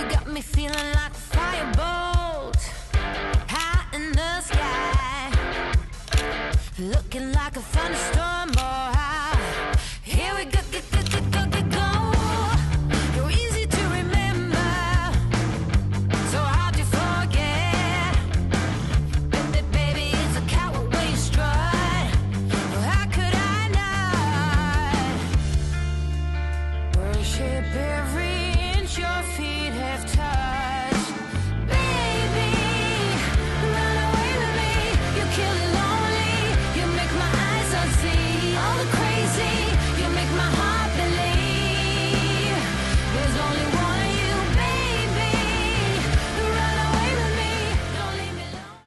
got me feeling like a firebolt high in the sky, looking like a thunderstorm, boy.